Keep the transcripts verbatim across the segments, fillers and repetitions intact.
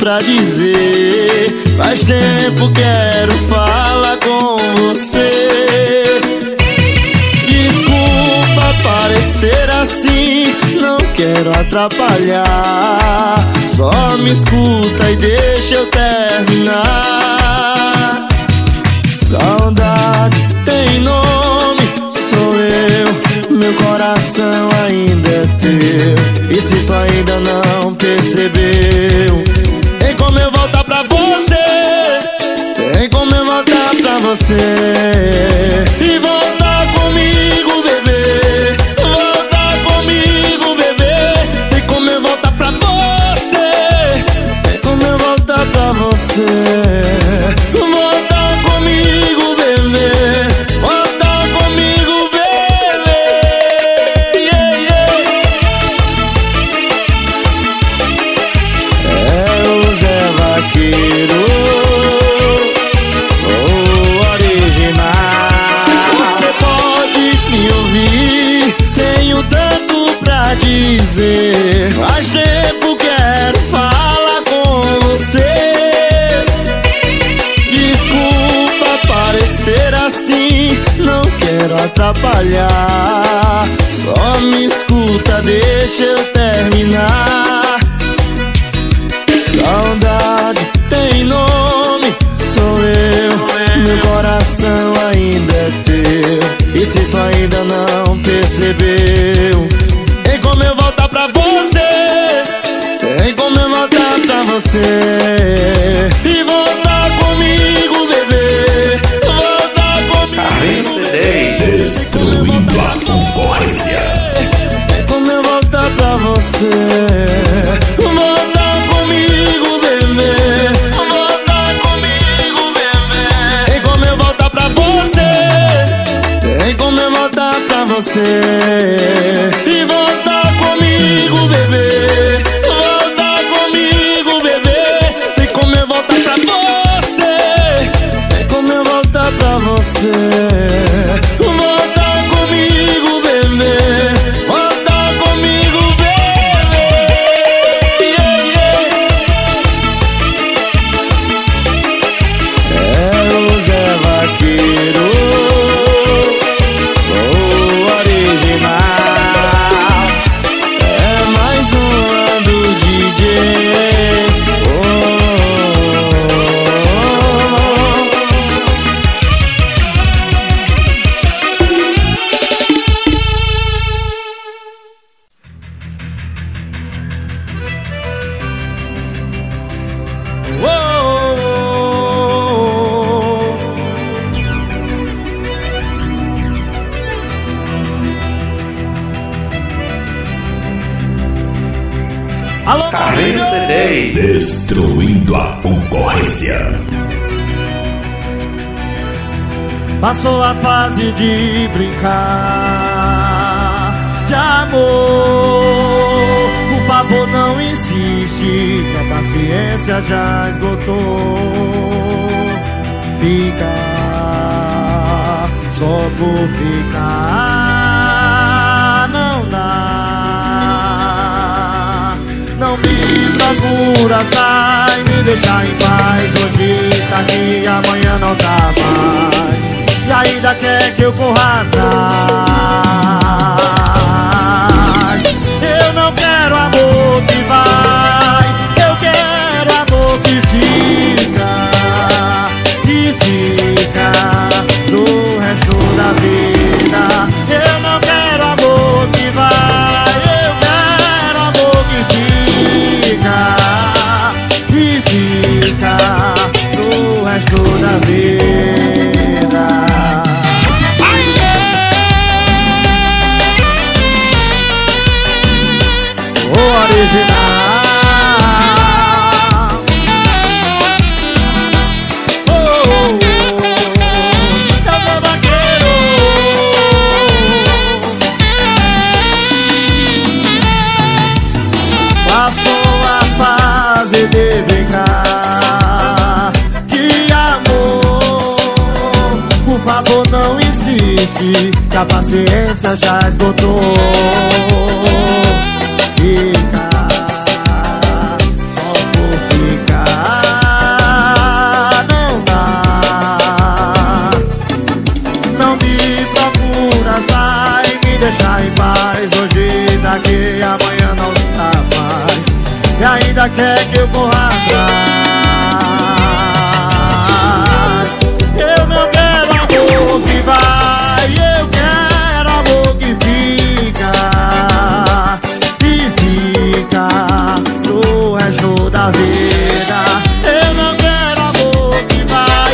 pra dizer. Faz tempo quero falar com você. Desculpa parecer assim, não quero atrapalhar. Só me escuta e deixa eu terminar. Saudade tem nome, sou eu, meu coração ainda é teu. E se tu ainda não percebeu, tem como eu voltar pra você, tem como eu voltar pra você. E voltar comigo, bebê, voltar comigo, bebê. Tem como eu voltar pra você, tem como eu voltar pra você. Voltar comigo, bebê, voltar comigo, bebê. Yeah, yeah. É o Zé Vaqueiro, o original. Você pode me ouvir, tenho tanto pra dizer. Faz tempo quero falar com você. Desculpa parecer assim, não quero atrapalhar. Só me escuta, deixa eu terminar. Saudade tem nome, sou eu, meu coração ainda é teu. E se tu ainda não percebeu, tem como eu voltar pra você, tem como eu voltar pra você. E voltar comigo, bebê, voltar comigo, bebê. Destruindo a concorrência. Tem como eu voltar pra você. Voltar comigo, bebê, voltar comigo, bebê. Tem como eu voltar pra você, tem como eu voltar pra você. E voltar comigo, bebê, voltar comigo, bebê. Tem como eu voltar pra você, tem como eu voltar pra você. Voltar comigo, bebê, voltar comigo, bebê. Yeah, yeah. É o Zé Vaqueiro, o original. É mais uma do D J. Oh, oh, oh, oh. Alô, Carlinhos C D. Destruindo a concorrência. Passou a fase de brincar de amor. Por favor, não insiste, que a paciência já esgotou. Fica só por ficar, não dá. Não me procura, sai, me deixa em paz. Hoje tá aqui, amanhã não tá mais. E ainda quer que eu corra atrás. Eu não quero amor que vai, eu quero amor que fica. E fica pro resto da vida. Eu não quero amor que vai, eu quero amor que fica. E fica pro resto da vida. O original. Oh, oh, oh. Eu sou vaqueiro. Passou a fase de brincar de amor. Por favor, não insiste, que a paciência já esgotou. Fica só por ficar. trás. Eu não quero amor que vai, eu quero amor que fica, que fica no resto da vida. Eu não quero amor que vai,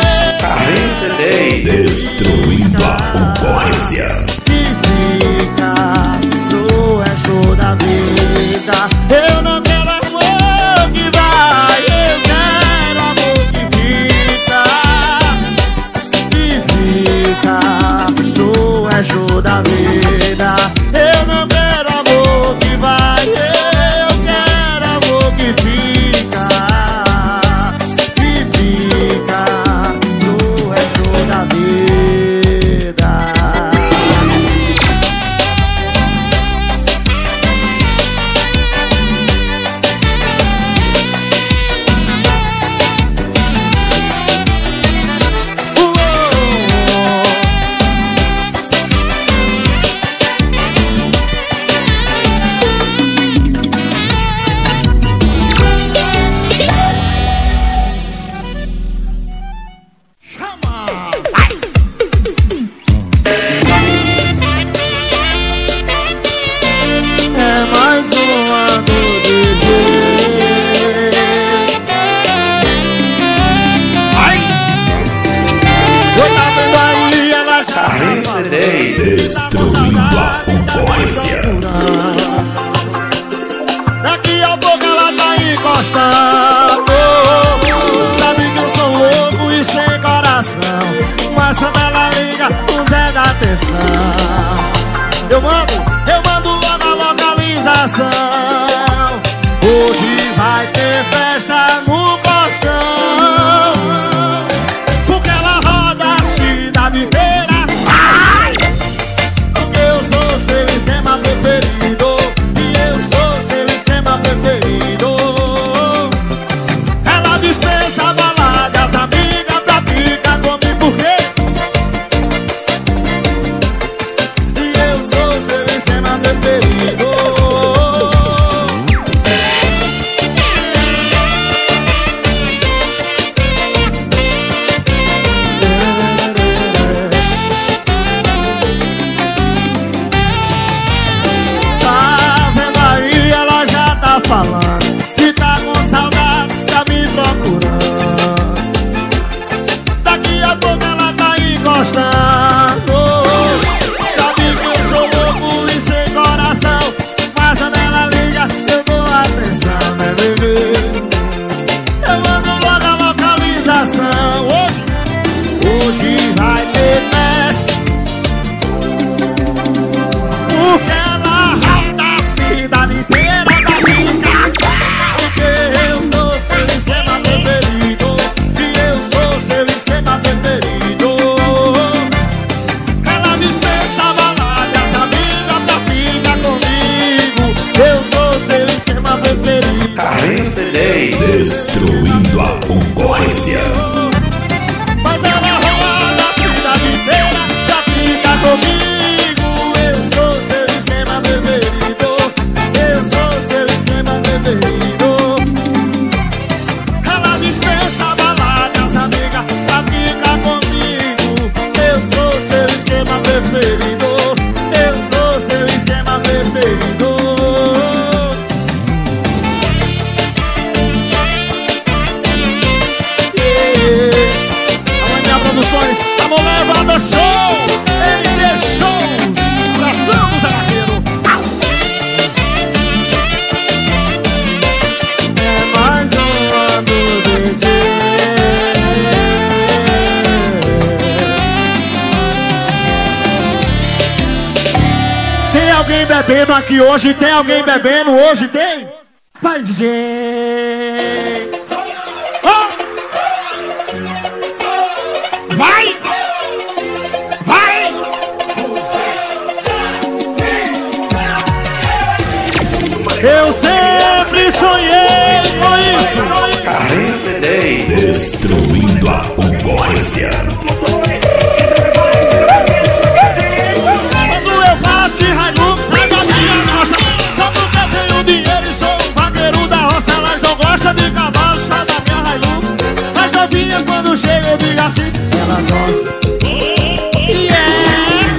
eu... Destruindo a concorrência. Que fica no resto da vida. Eu não quero amor que vai, eu quero amor que fica, que fica no resto da vida. Eu não quero amor que vai, eu quero amor que fica, que fica no resto da vida. Destruindo a concorrência. Daqui a pouco ela tá encostando. Sabe que eu sou louco e sem coração, mas quando ela liga, o Zé dá atenção. Eu mando, eu mando logo a localização. Hoje vai ter festa no colchão, porque ela roda a cidade inteira. Eu sou seu esquema preferido, e eu sou seu esquema preferido. Ela dispensa baladas, amiga, pra ficar comigo, por quê? E eu sou seu esquema preferido. Falando que tá com saudade, tá me procurando. Daqui a pouco ela tá encostando. Sabe que eu sou louco e sem coração, mas quando ela liga, eu dou atenção, né, bebê? Eu mando logo a localização. Hoje, hoje vai ter festa, porque ela roda a cidade inteira. Eu sou seu esquema preferido, e eu sou seu esquema preferido. Ela dispensa baladas, amiga, pra ficar comigo. Eu sou seu esquema preferido. Carlinhos C D. Destruindo a concorrência. Mas ela roda a cidade inteira pra ficar comigo. Eu sou seu esquema preferido. Eu sou seu esquema preferido. Dispensa baladas, amiga, pra ficar comigo. Eu sou seu esquema preferido. Eu sou seu esquema preferido. Yeah. Amanhã Produções, tamo levando show. N D Shows, coração do Zé Vaqueiro. É mais um ano de Tem alguém bebendo aqui hoje? Tem alguém bebendo hoje? Tem? Vai, D J! Oh! Vai! Vai! Eu sempre sonhei com isso. Carlinhos C D. Destruindo a concorrência. Quando eu passo de Hilux, sai da minha nossa. Só porque eu tenho dinheiro e sou um vaqueiro da roça. Elas não gostam de cavalo. elas gostam. Yeah.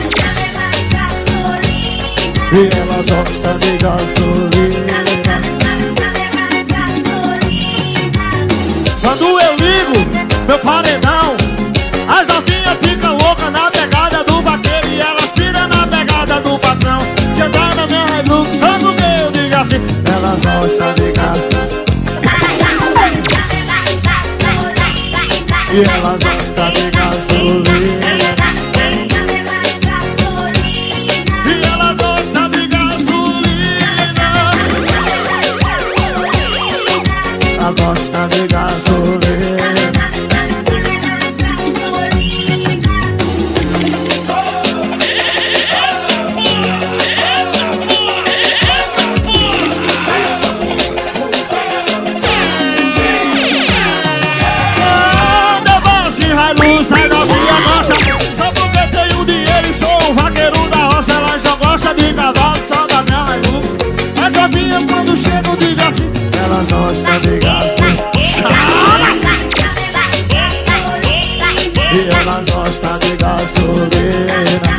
E elas gostam de gasolina. Quando eu ligo meu paredão, as novinhas ficam loucas na pegada do vaqueiro e elas piram na pegada do patrão. Chega na minha redução do que eu digo assim, elas gostam de gasolina. E elas gostam de gasolina. E elas gostam de gasolina. Elas gostam de gasolina. Sai da minha marcha, só porque tenho dinheiro e sou um vaqueiro da roça. Elas só gostam de cavalo, só da minha Hilux. As novinhas quando chegam digo assim, elas gostam de gasolina. E elas gostam de gasolina.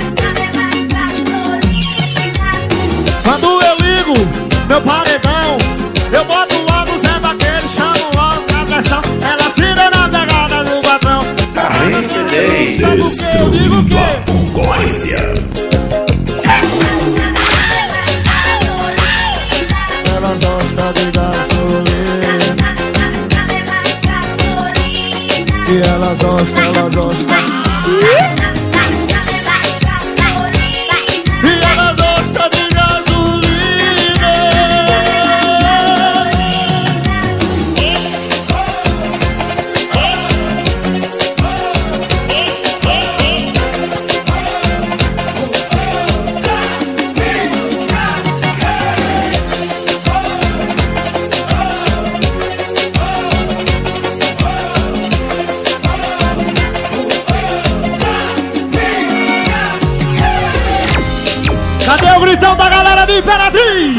Quando eu ligo meu paredão, eu boto logo o Zé Vaqueiro, chamo logo na pressão. Ela vira na pegada do patrão. Destruindo a concorrência. Elas gostam de gasolina. E elas gostam, elas gostam. E elas gostam de gasolina. Cadê o gritão da galera de Imperatriz?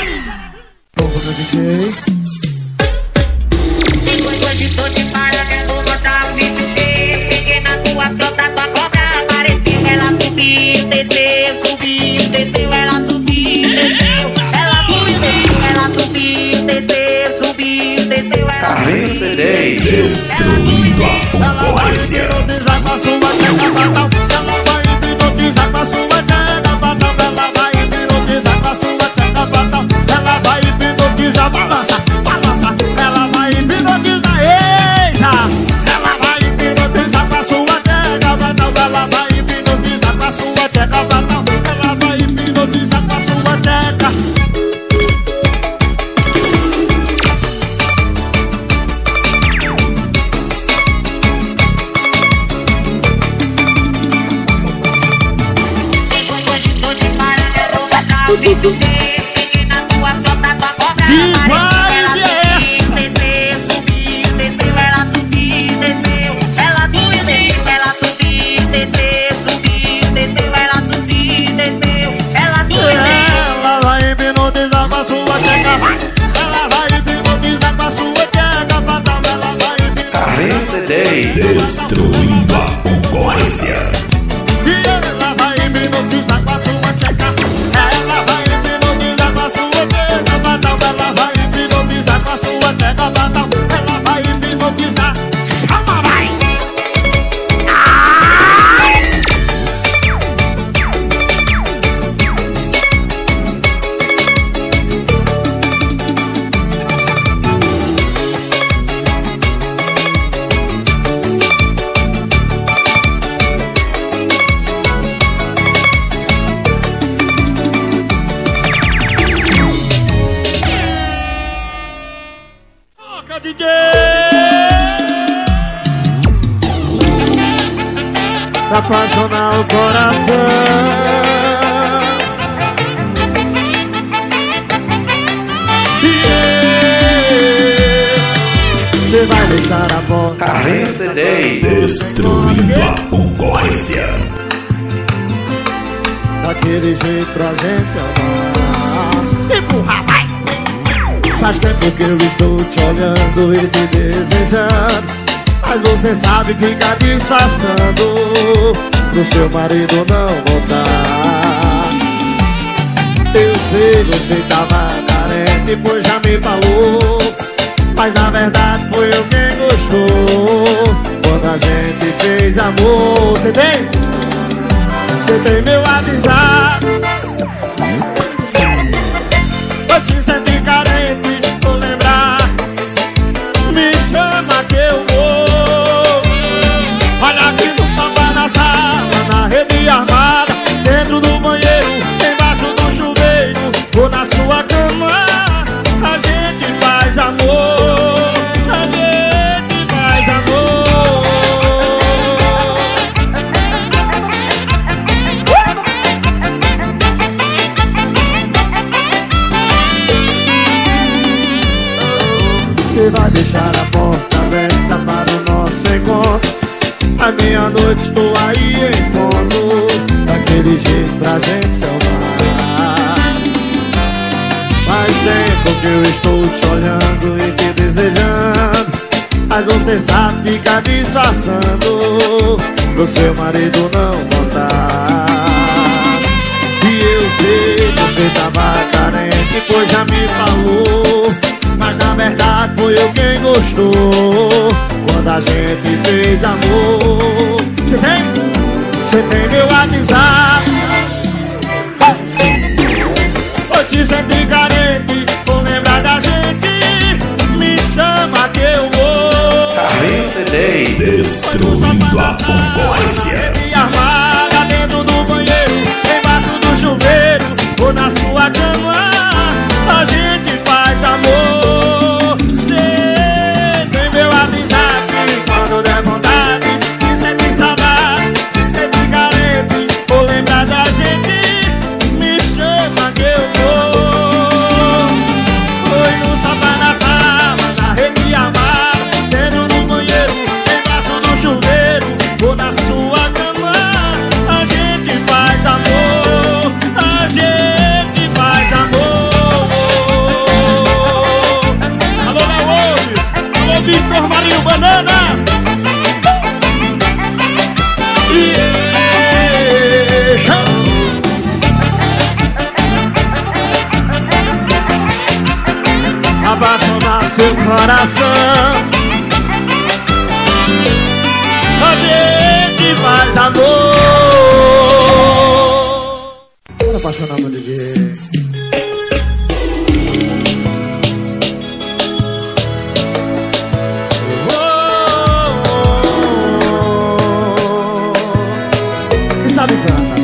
Hoje tô te parando, mostrar o vício teu. Peguei na tua frota, tua cobra apareceu. Ela subiu, desceu, subiu, desceu. Ela subiu, desceu. Ela subiu, desceu. Ela subiu, desceu, subiu, desceu. Ela subiu, desceu. Destruindo a concorrência. Ela vai hipnotizar com a sua tcheca fatal. Ela vai hipnotizar com a sua tcheca fatal. Ela vai hipnotizar com a sua tcheca fatal. Ela vai hipnotizar, balança, balança. Ela vai hipnotizar, eita. Ela vai hipnotizar com a sua tcheca fatal. Ela vai hipnotizar com a sua tcheca fatal. Ela vai hipnotizar com a sua tcheca. Peguei na tua frota, tua cobra apareceu. Ela subiu, desceu, subiu, desceu. Ela subiu, desceu. Ela subiu, desceu. Ela subiu, desceu, subiu, desceu. Ela subiu, desceu. Ela subiu, desceu. Ela vai hipnotizar com a sua tcheca. Ela vai hipnotizar com a sua tcheca fatal. Ela vai hipnotizar. Destruindo a concorrência. E ela vai hipnotizar com a sua tcheca. Ela vai hipnotizar com a sua tcheca fatal. Ela vai hipnotizar com a sua tcheca fatal. Ela vai hipnotizar. Chama, vai! Toca, D J! Pra apaixonar o coração. Você vai deixar a porta. Destruindo a concorrência. Daquele jeito pra gente se amar. Empurra, vai! Faz tempo que eu estou te olhando e te desejando. mas você sabe ficar disfarçando pro seu marido não voltar. Eu sei, você tava carente, pois já me falou, mas na verdade foi eu quem gostou. Quando a gente fez amor. Você tem? Você tem meu WhatsApp? Pois se sentir carente ou lembrar, me chama que eu vou. Olha aqui no sofá, na sala, na rede armada, dentro do banheiro, embaixo do chuveiro ou na sua cama. A gente faz amor, a gente faz amor. Você vai deixar a porta aberta para o nosso encontro. À meia-noite estou aí em ponto, daquele jeito pra gente se amar. Faz tempo que eu estou te olhando e te desejando, mas você sabe ficar disfarçando pro seu marido não voltar. E eu sei que você tava carente, pois já me falou, mas na verdade foi eu quem gostou. Quando a gente fez amor. Você tem? Você tem meu WhatsApp? Pois se sentir carente ou lembrar da gente, me chama que eu vou. Carlinhos C D, destruindo a concorrência. Armada dentro do banheiro, embaixo do chuveiro ou na sua cama, a gente faz amor. Cê tem meu WhatsApp, quando der vontade de sentir saudade, de sentir carente ou lembrar da gente, me chama que eu vou. Foi no sofá, na sala, na rede armada, dentro do banheiro, embaixo do chuveiro ou na sua cama, a gente faz amor, a gente faz amor. Alô, Léo Alves, alô, Victor Marinho Banana. Apaixonar seu coração, a gente faz amor. Bora apaixonar meu D J. Quem sabe canta?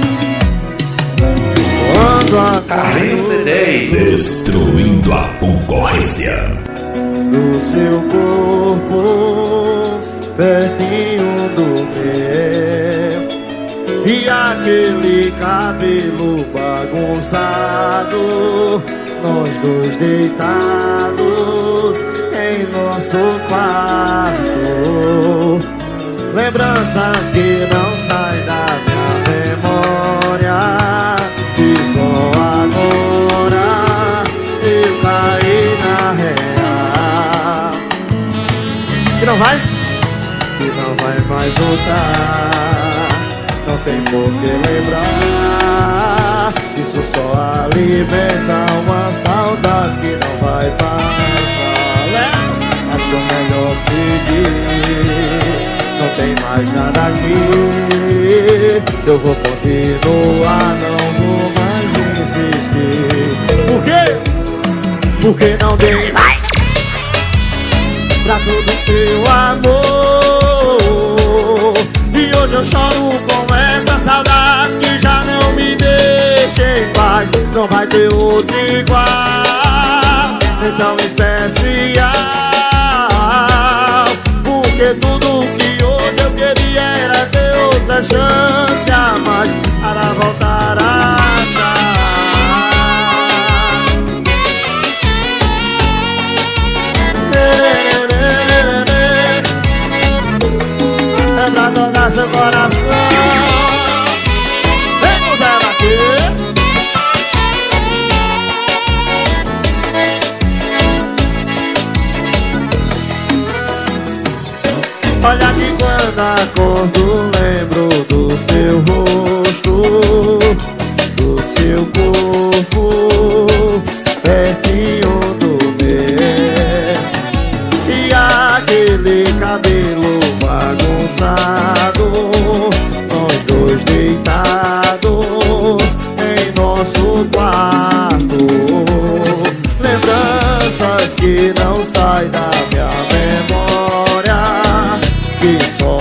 Quando a Carlinhos C D, destruindo a concorrência. do seu corpo pertinho do meu, e aquele cabelo bagunçado, nós dois deitados em nosso quarto. Lembranças que não saem da minha memória, e só agora eu caí na real. Que não vai? Que não vai mais voltar. Não tem por que lembrar. Isso só alimenta uma saudade que não vai passar. Acho que é melhor seguir. Não tem mais nada aqui. Eu vou continuar, não vou mais insistir. Por quê? Porque não dei mais pra todo seu amor. E hoje eu choro com essa saudade que já não me deixa em paz. Não vai ter outro igual, tão especial. Porque tudo que hoje eu queria era ter outra chance a mais para voltar atrás. É pra tocar seu coração. Vem com Zé Baquê. Olha que quando acordo lembro do seu rosto, do seu corpo, pertinho do meu. E aquele cabelo bagunçado, nós dois deitados em nosso quarto. Lembranças que não saem da minha memória, que só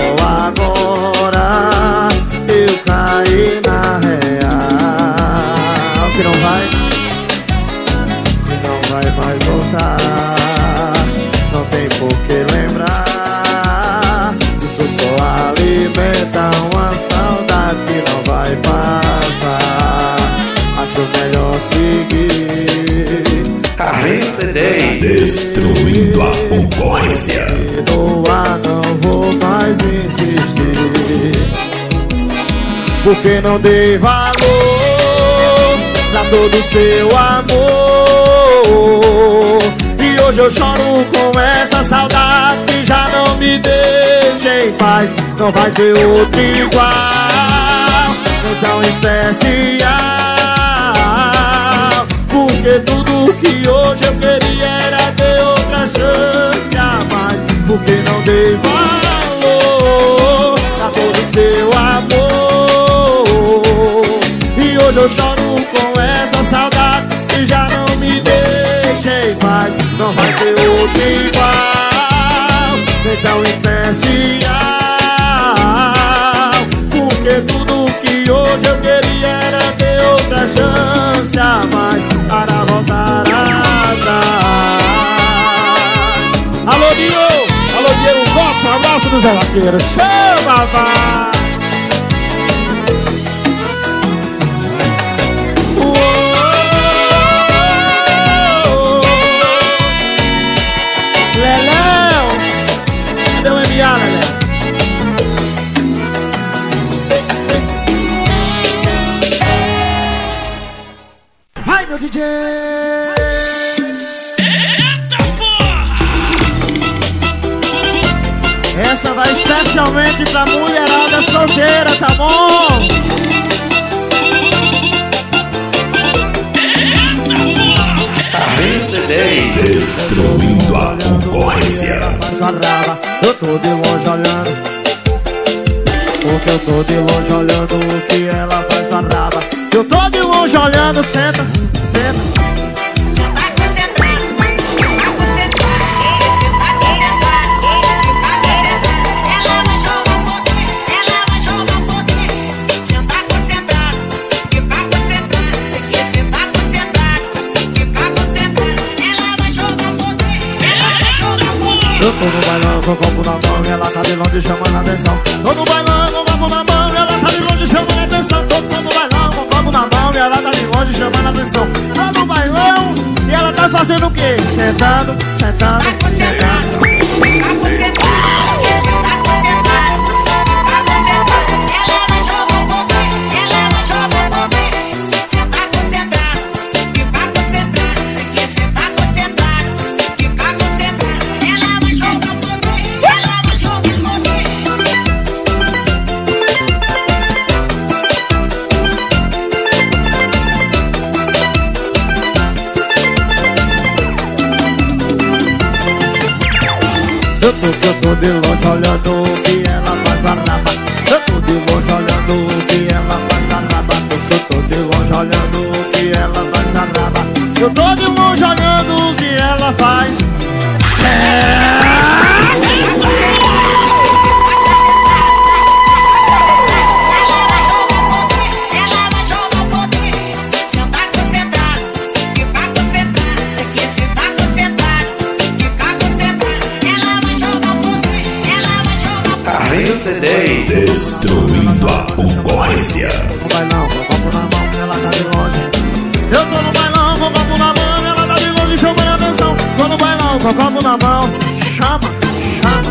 agora eu caí na real. Que não vai, que não vai mais voltar. Não tem por que lembrar. Isso só alimenta uma saudade que não vai passar. Acho melhor seguir. Carlinhos C D, destruindo a concorrência. Perdoar, não vou mais insistir, porque não dei valor pra todo seu amor. E hoje eu choro com essa saudade que já não me deixa em paz. Não vai ter outro igual, tão especial, porque tudo que hoje eu queria era ter outra chance a mais. Porque não dei valor a todo seu amor. E hoje eu choro com essa saudade que já não me deixa em paz. Não vai ter outro igual, nem tão especial, porque tudo que hoje eu queria era ter outra chance a mais para voltar atrás. Alô, Dio! Alô, Diego Costa, um abraço do Zé Vaqueiro. Chama, vai! Leléu! Cadê o M A, Leléu? Vai, meu D J! Essa vai especialmente pra mulherada solteira, tá bom? Carlinhos C D, destruindo a concorrência. Eu tô de longe olhando, porque eu tô de longe olhando o que ela faz a raba. Eu tô de longe olhando, senta, senta. Eu tô no bailão com o copo na mão e ela tá de longe chamando a atenção. Tô no bailão com o copo na mão e ela tá de longe chamando a atenção. Tô no bailão com o copo na mão e ela tá de longe chamando a atenção. Tô no bailão e ela tá fazendo o quê? Sentando, sentando, sentando. Eu tô, eu tô de longe olhando o que ela faz a raba. Eu tô de longe olhando o que ela faz a raba. Eu tô de longe olhando o que ela faz a raba. Eu tô de longe olhando o que ela faz. Carlinhos C D, destruindo a concorrência. No bailão, com o copo na mão, ela tá de longe. Eu tô no bailão, com o copo na mão, ela tá de longe chamando a atenção. Tô no bailão, com o copo na mão, chama, chama.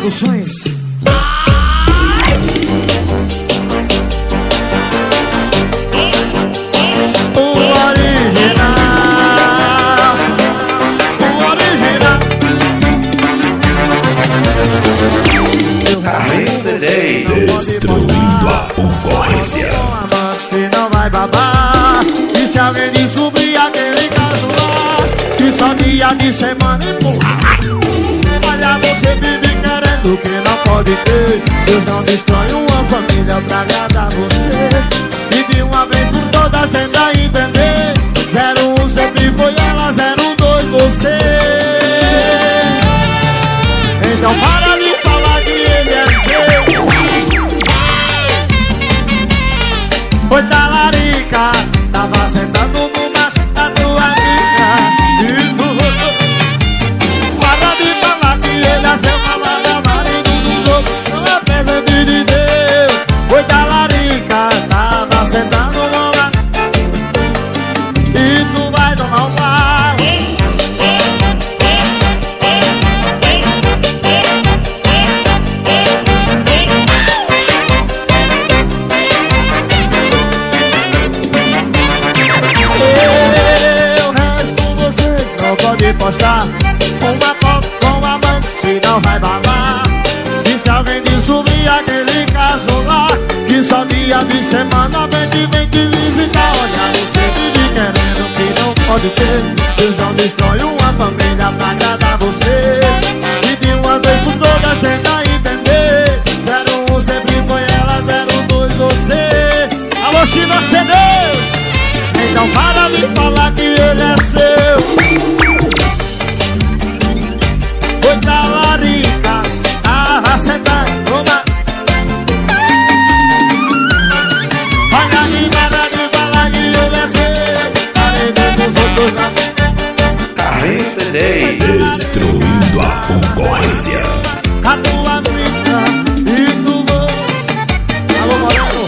Produções. O original, o original. Destruindo a concorrência. Se não vai babar. E se alguém descobrir aquele caso lá, que só dia de semana empurra. Olha, você vive querendo o que não pode ter. Deus não destrói uma família pra agradar você. E de uma vez por todas tenta entender. Zero um sempre foi ela, zero dois você. Então para de falar que ele é seu. Foi talarica, tava sentando no macho da tua amiga. E tu para de falar que ele é seu camarada, marido dos outros, não é presente de Deus. Foi talarica, tava sentando no macho. E tu vai tomar um pau. Pode postar uma foto com amante, se não vai babar. E se alguém descobrir aquele caso lá, que só dia de semana vem te, vem te visitar. Olha, você vive querendo que não pode ter. Deus não destrói uma família pra agradar você. E de uma vez por todas tenta entender. Zero um sempre foi ela, zero dois você. Alô, China C Ds. Então para de falar que ele é seu. Foi talarica, tava sentando uma. Olha aí, nada de falar que ele é seu. Aí dentro dos outros na. Destruindo a concorrência. A tua amiga e tu vou. Alô, Moreno.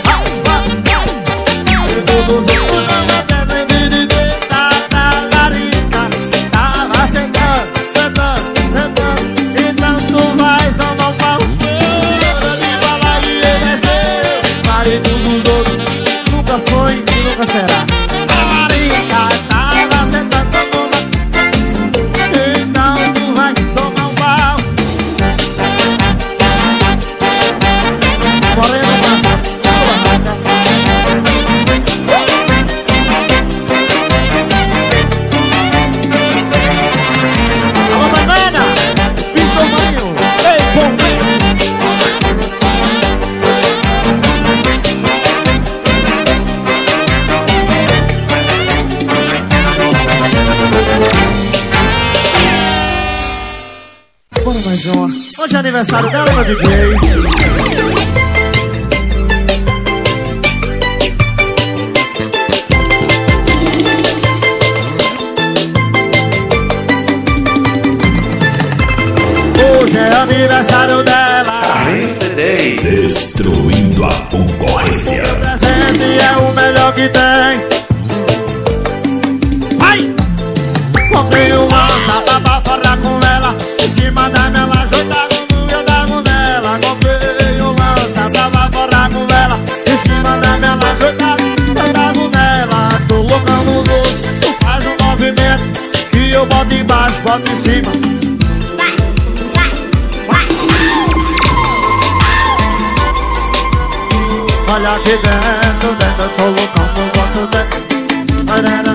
E todos os outros não é presente de Deus. Tá talarica, tava sentando, sentando. Então tu vai tomar um pau. Para de falar que ele é seu. Marido dos outros nunca foi e nunca será. A marica tava sentando uma. Então tu vai tomar um pau. Moreno, mas alô, banana. Pintomanho, ei, bombeiro. Bora mais uma. Hoje é aniversário dela, meu D J. Hoje é aniversário dela. Destruindo a concorrência. O presente é o melhor que tem. Vai! Comprei um lança pra falar com ela. Em cima da minha laje, eu tava no meu davo dela. Comprei um lança pra falar com ela. Em cima da minha laje, eu tava no davo dela. Tô loucão no doce, tu faz um movimento que eu boto embaixo, boto em cima. Olha aqui dentro, dentro, eu tô loucão, eu boto dentro. Arara.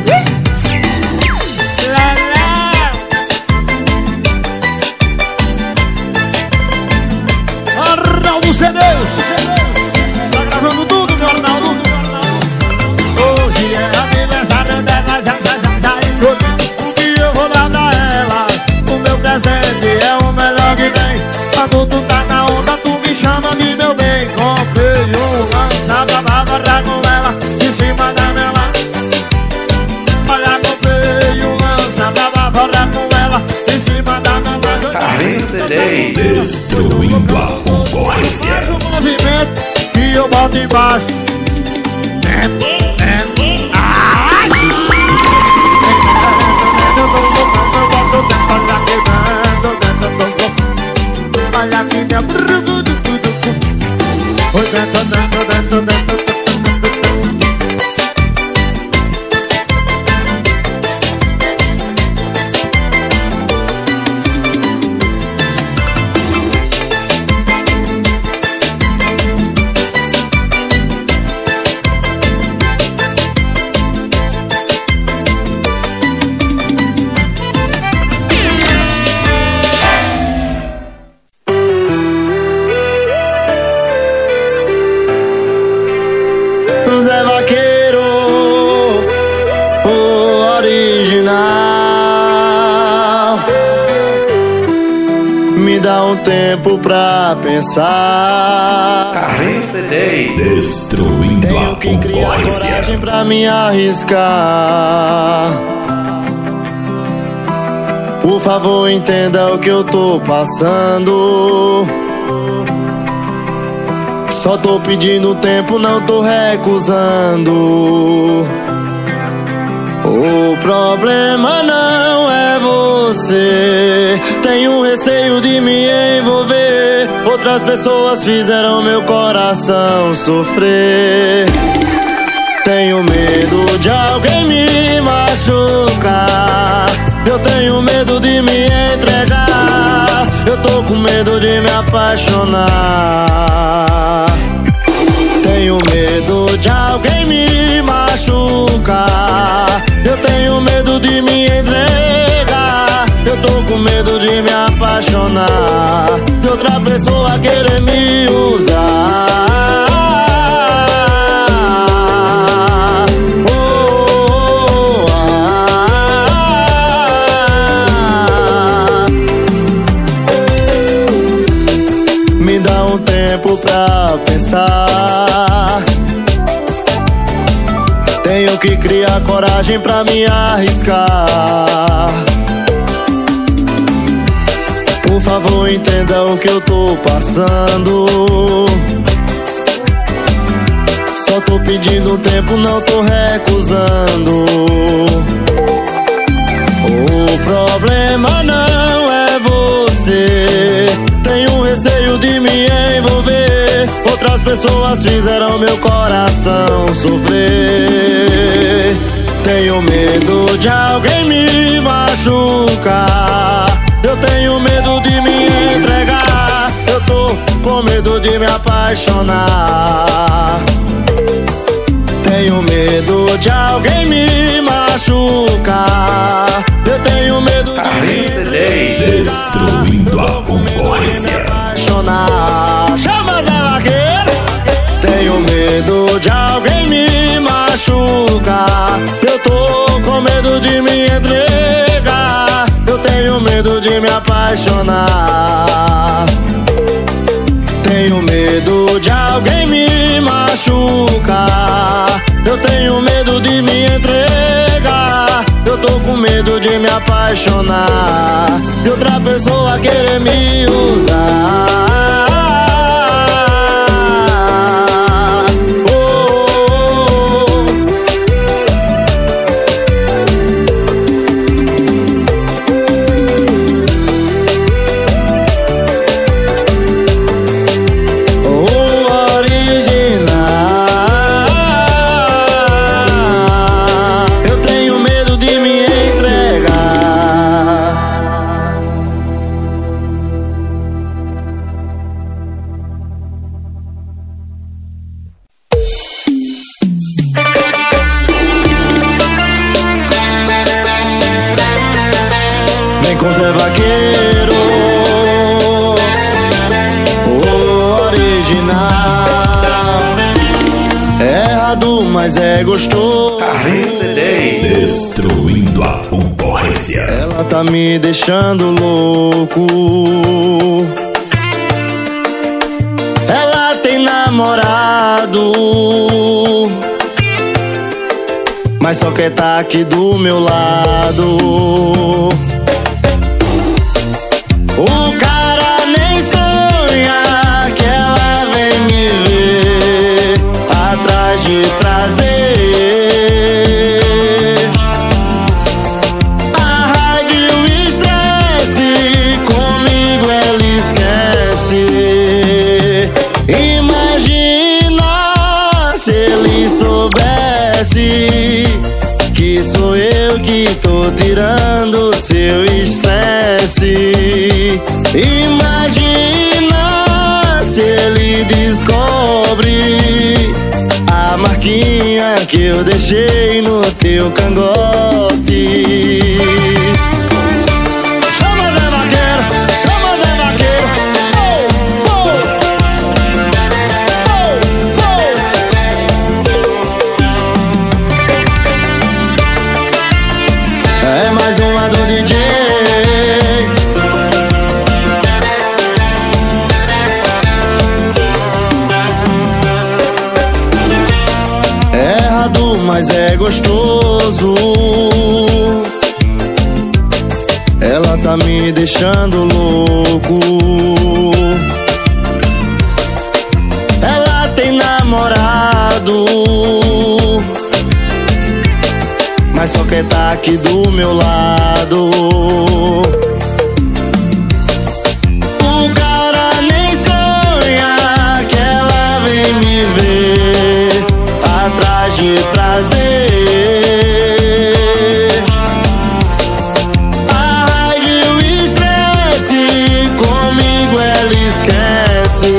Arnaldo C Ds. Tá gravando tudo, meu Arnaldo. Hoje é aniversário dela, já, já, já, já escolhi o que eu vou dar pra ela. O meu presente é o melhor que tem. Quando tu tá na onda, tu me chama de meu bem. Comprei um lança pra barrar com ela em cima da minha lá. Olha, comprei um lança pra barrar com ela em cima da minha lá. Destruindo a concorrência. Faz um movimento que eu boto embaixo. Ai! Eu tô loucão, eu boto dentro, olha aqui dentro, dentro, dentro. Me dá um tempo pra pensar. Carlinhos C D destruindo Tenho a que criar concorrência. coragem pra me arriscar. Por favor, entenda o que eu tô passando. Só tô pedindo tempo, não tô recusando. O problema não é você. Tenho receio de me envolver. Outras pessoas fizeram meu coração sofrer. Tenho medo de alguém me machucar. Eu tenho medo de me entregar. Eu tô com medo de me apaixonar. Tenho medo de alguém me machucar. Eu tenho medo de me entregar. Eu tô com medo de me apaixonar. De outra pessoa querer me usar. Oh, oh, ah. Me dá um tempo pra pensar. Tenho que criar coragem pra me arriscar. Por favor, entenda o que eu tô passando. Só tô pedindo tempo, não tô recusando. O problema não é você. Tenho receio de me envolver. Outras pessoas fizeram meu coração sofrer. Tenho medo de alguém me machucar. Eu tenho medo de me entregar. Eu tô com medo de me apaixonar. Tenho medo de alguém me machucar. Eu tenho medo de me entregar. Destruindo a concorrência. Chama Zé Vaqueiro. Tenho medo de alguém me machucar. Eu tô com medo de me entregar. Eu tenho medo de me apaixonar. Tenho medo de alguém me machucar. Eu tenho medo de me entregar. Eu tô com medo de me apaixonar. De outra pessoa querer me usar. Oh, oh, oh. O original. Eu tenho medo de me entregar. Vem com Zé Vaqueiro, o original. É errado, mas é gostoso. Carlinhos C D destruindo a concorrência. Ela tá me deixando louco. Ela tem namorado, mas só quer tá aqui do meu lado. O cara nem sonha que ela vem me ver atrás de prazer. A raiva e o estresse, comigo ela esquece. Imagina se ele soubesse que sou eu que tô tirando seu estresse. Imagina se ele descobre a marquinha que eu deixei no teu cangote. Chama Zé Vaqueiro, chama Zé Vaqueiro. Oh, oh. Oh, oh. É mais uma do D J. gostoso. Ela tá me deixando louco. Ela tem namorado, mas só quer tá aqui do meu lado. O cara nem sonha que ela vem me ver atrás de prazer. A raiva e o estresse comigo ela esquece.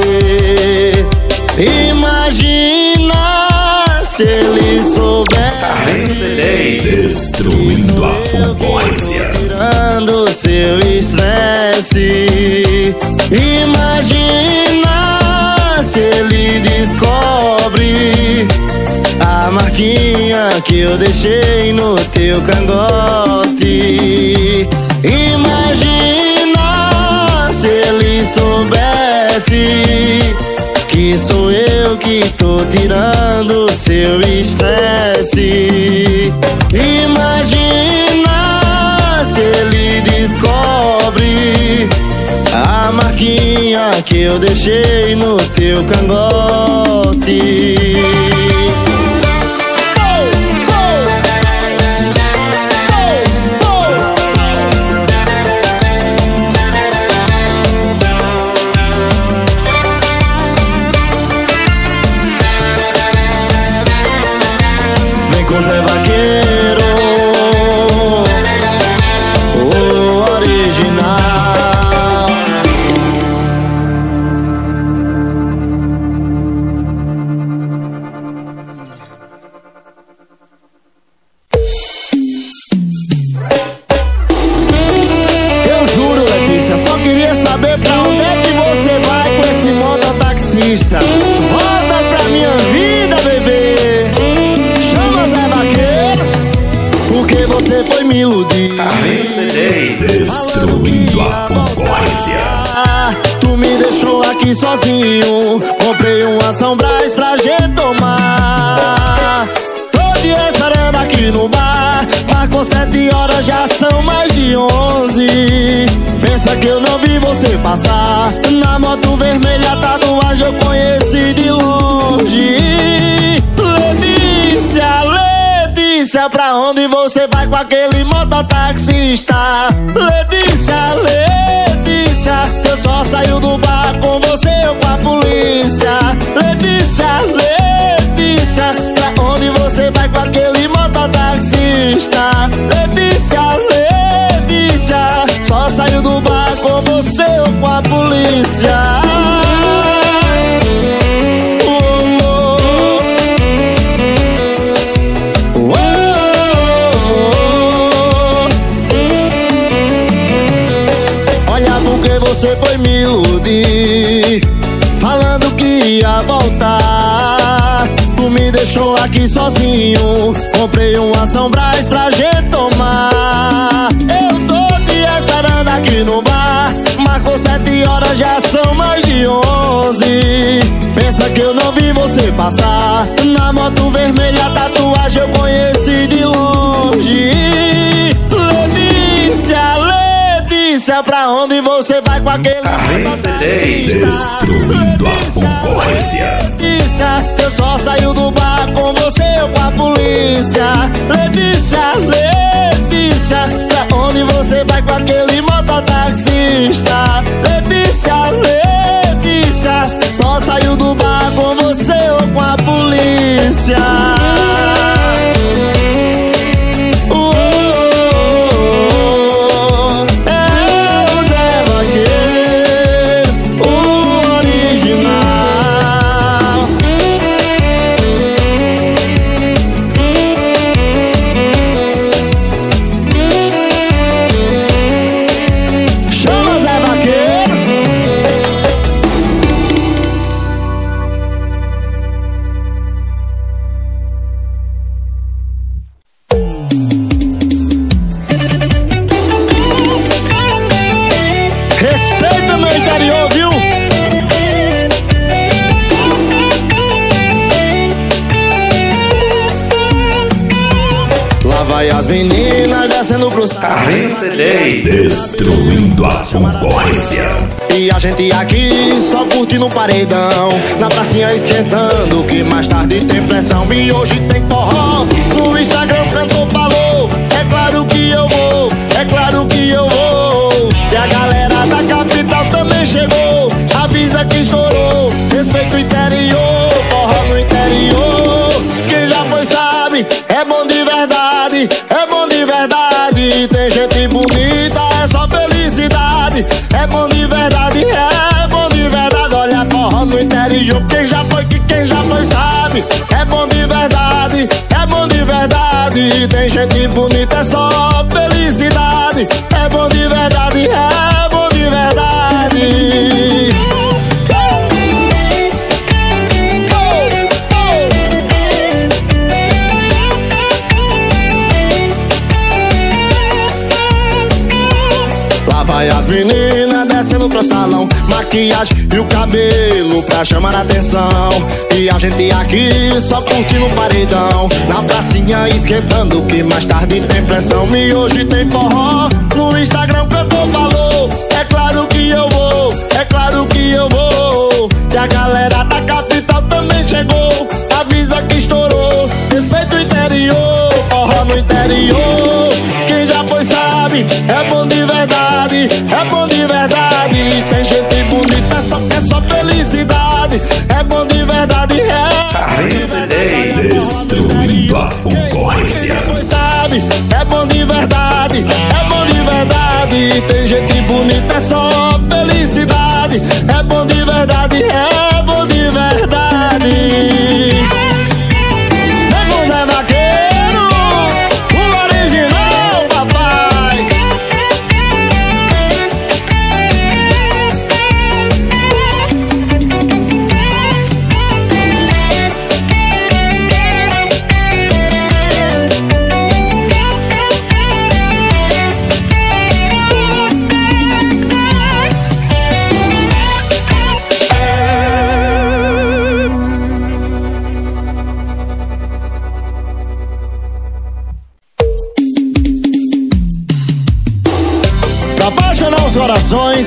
Imagina se ele soubesse. Destruindo a concorrência, tirando seu estresse. Imagina se ele descobre a marquinha que eu deixei no teu cangote. Imagina se ele soubesse que sou eu que tô tirando seu estresse. Imagina se ele descobre a marquinha que eu deixei no teu cangote. Zé Vaqueiro, o original. Eu juro, Letícia, só queria saber pra onde é que você vai com esse mototaxista. Volta pra minha vida, bebê. Porque você foi me iludir. Destruindo a concorrência. Tu me deixou aqui sozinho. Comprei um São Brás pra gente tomar. Tô te esperando aqui no bar. Marcou sete horas, já são mais de onze. Pensa que eu não vi você passar. Na moto vermelha, tatuagem eu conheci de longe. Letícia, Letícia, pra onde você vai com aquele mototaxista? Letícia, Letícia, eu só saio do bar com você ou com a polícia. Letícia, Letícia, pra onde você vai com aquele mototaxista? Letícia, Letícia, só saio do bar com você ou com a polícia. Você foi me iludir, falando que ia voltar. Tu me deixou aqui sozinho. Comprei um São Brás pra gente tomar. Eu tô te esperando aqui no bar. Marcou sete horas, já são mais de onze. Pensa que eu não vi você passar. Na moto vermelha, tatuagem eu conheci de longe. Letícia, Letícia, pra onde você vai com aquele mototaxista? Destruindo a concorrência. Letícia, eu só saio do bar com você ou com a polícia. Letícia, Letícia, pra onde você vai com aquele mototaxista? Letícia, Letícia, só saio do bar com você ou com a polícia. meninas descendo pros Carrinho C D, destruindo a concorrência. E a gente aqui só curtindo um paredão, na pracinha esquentando, que mais tarde tem pressão. E hoje tem forró, no Instagram cantor falou, é claro que eu vou, é claro que eu vou. E a galera da capital também chegou, avisa que estourou, respeito o interior, forró no interior. Quem já foi sabe, é bom de verdade, é bom de verdade. Tem gente bonita, é só felicidade, é bom de verdade, é bom de verdade. Olha, forró no interior, quem já foi, que quem já foi sabe, é bom de verdade, é bom de verdade. Tem gente bonita, é só felicidade, é bom de verdade, é bom de verdade. Lá vai as meninas descendo pro salão, maquiagem e o cabelo pra chamar a atenção. E a gente aqui só curtindo o paredão, na pracinha esquentando, que mais tarde tem pressão. E hoje tem forró, no Instagram cantor falou, é claro que eu vou, é claro que eu vou. E a galera da capital também chegou, avisa que estourou, respeito o interior, forró no interior. Quem já foi sabe, é bom de verdade, é bom de verdade. Tem gente bonita, só que é só felicidade, é bom de verdade, é. Carrinho C D, destruindo a concorrência. Quem já foi sabe, é bom de verdade, é bom de verdade. Tem gente bonita, é só felicidade, é bom de verdade, é bom de verdade. Vem com Zé Vaqueiro, o original, papai. Pra apaixonar os corações,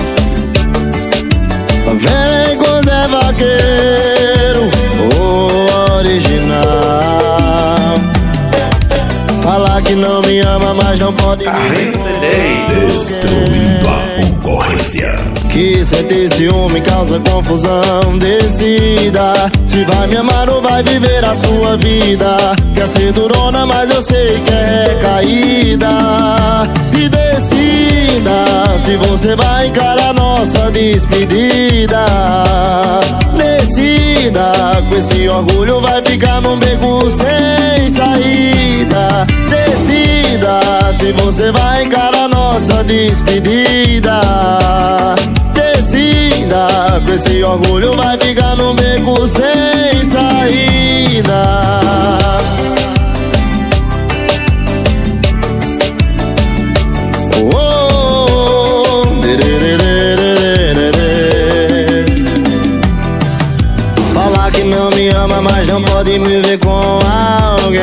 vem com Zé Vaqueiro, o original. Falar que não me ama, mas não pode. Carrinho C D, destruindo a concorrência. Que sente ciúme causa confusão, decida se vai me amar ou vai viver a sua vida. Quer ser durona, mas eu sei que é recaída. E decida se você vai encarar nossa despedida. Decida, com esse orgulho vai ficar num beco sem saída. Decida se você vai encarar nossa despedida. Decida, com esse orgulho vai ficar num beco sem saída. Oh, falar que não me ama, mas não pode me ver com alguém.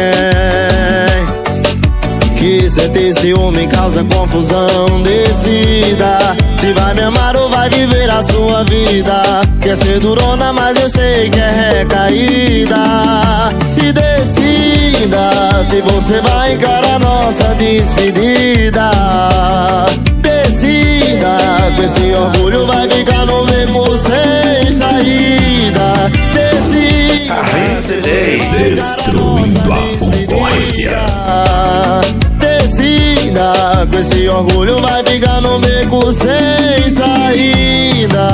Que sente ciúme causa confusão, decida se vai me amar ou vai viver a sua vida. Quer ser durona, mas eu sei que é recaída. E decida se você vai encarar nossa despedida. Decida, com esse orgulho vai ficar no beco sem saída. Decida, Carrinho C D, destruindo a concorrência. Decida, com esse orgulho vai ficar no beco sem saída.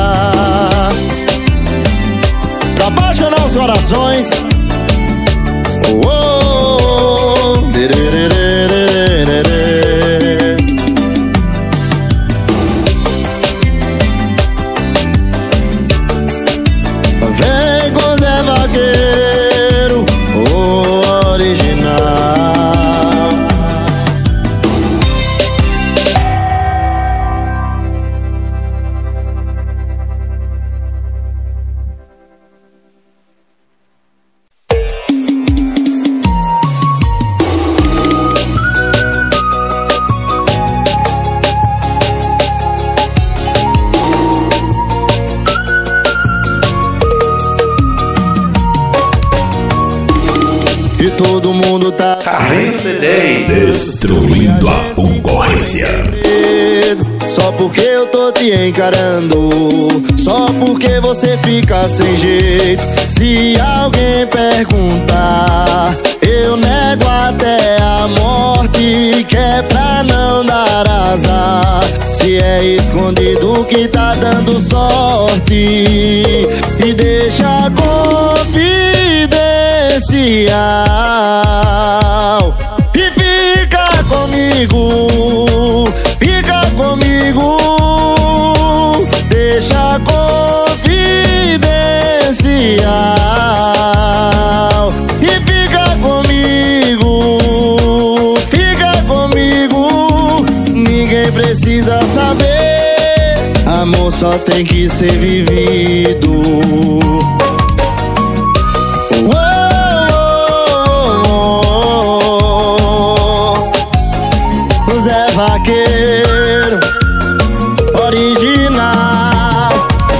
Pra apaixonar os corações, oh, oh, oh. Vem com Zé Vaqueiro, o original. todo mundo tá Carlinhos D J, destruindo a concorrência. Só porque eu tô te encarando, só porque você fica sem jeito. Se alguém perguntar, eu nego até a morte, que é pra não dar azar. Se é escondido que tá dando sorte, e deixa confidencial. E fica comigo, fica comigo, deixa confidencial. E fica comigo, fica comigo, ninguém precisa saber, amor só tem que ser vivido. Zé Vaqueiro original.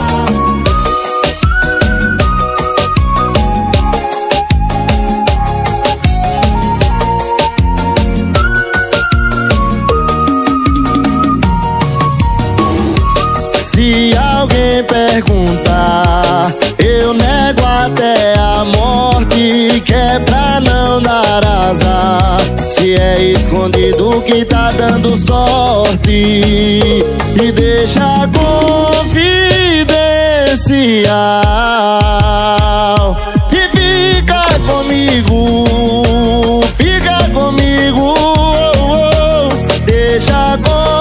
Se alguém perguntar, eu nego até a morte, que é pra não dar azar. Se é escondido que tá dando sorte, e deixa confidencial. E fica comigo, fica comigo, deixa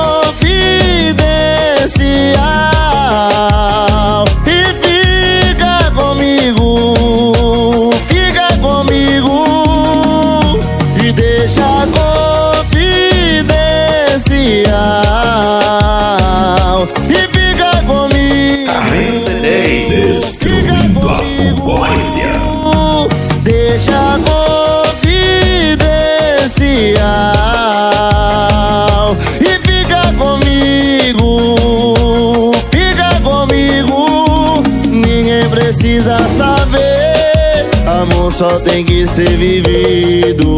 confidencial. E fica comigo, fica comigo, e deixa confidencial. E fica comigo, Carlinhos D J, destruindo a concorrência. deixa confidencial. E fica comigo, fica comigo, ninguém precisa saber, amor só tem que ser vivido.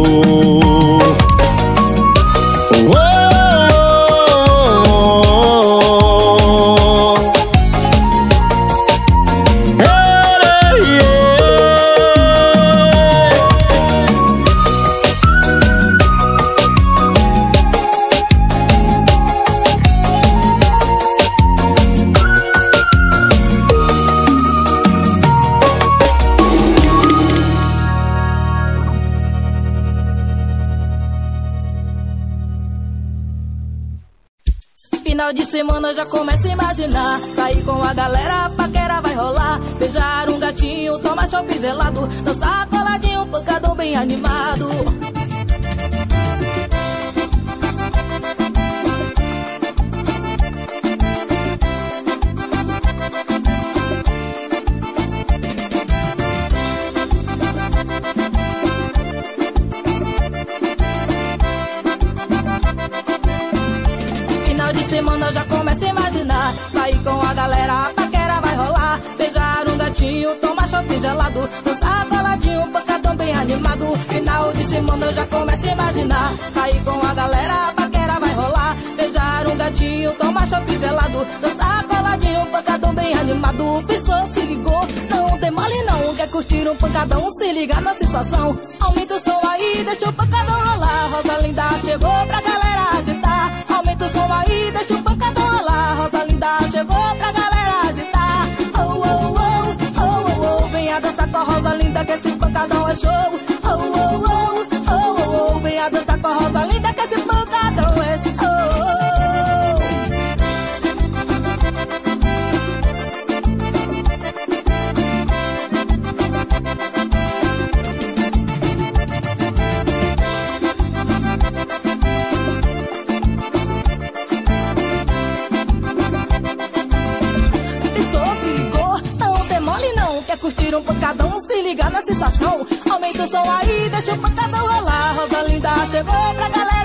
Final de semana já começa a imaginar, sair com a galera, a paquera vai rolar. Beijar um gatinho, tomar chopp gelado, dançar coladinho, pancadão bem animado. Semana já começa a imaginar, sair com a galera, a paquera vai rolar. Beijar um gatinho, tomar chopp gelado, dançar coladinho, pancadão bem animado. Final de semana já começa a imaginar, sair com a galera, a paquera vai rolar. Beijar um gatinho, tomar chopp gelado, dançar coladinho, pancadão bem animado. Pensou, se ligou, não demole não, quer curtir um pancadão, se liga na sensação. Aumenta o som aí, deixa o pancadão rolar. Rosa Linda chegou pra galera agitar. Aumenta o som aí, deixa o pancadão rolar. Rosa Linda chegou pra galera agitar. Oh, oh, oh, oh, oh, oh. Venha dançar com a Rosa Linda que esse pancadão é show. Oh, oh, oh, oh, oh, oh. Venha dançar com a Rosa Linda que esse pancadão é show. Curtir um pancadão, se liga na sensação. Aumenta o som aí, deixa o pancadão rolar. Rosa Linda chegou pra galera